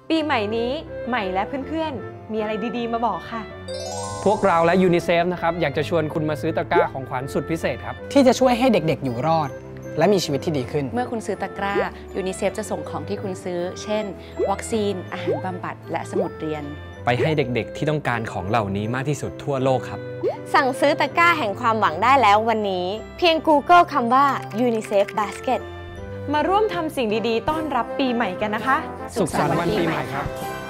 ปีใหม่นี้ใหม่และเพื่อนๆมีอะไรดีๆมาบอกค่ะพวกเราและยูนิเซฟนะครับอยากจะชวนคุณมาซื้อตะกร้าของขวัญสุดพิเศษครับที่จะช่วยให้เด็กๆอยู่รอดและมีชีวิตที่ดีขึ้นเมื่อคุณซื้อตะกร้ายูนิเซฟจะส่งของที่คุณซื้อเช่นวัคซีนอาหารบำบัดและสมุดเรียนไปให้เด็กๆที่ต้องการของเหล่านี้มากที่สุดทั่วโลกครับสั่งซื้อตะกร้าแห่งความหวังได้แล้ววันนี้เพียง Google คำว่า UNICEF Basket มาร่วมทำสิ่งดีๆต้อนรับปีใหม่กันนะคะสุขสันต์วันปีใหม่ครับ